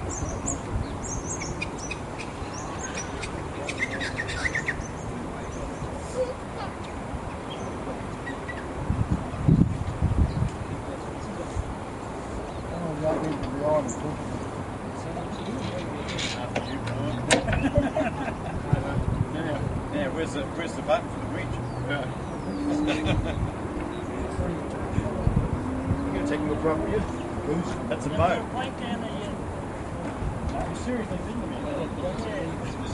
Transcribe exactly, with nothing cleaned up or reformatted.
Yeah, where's the where's the button for the bridge? Yeah. You're gonna take me appropriate? That's a boat. Seriously, think of it.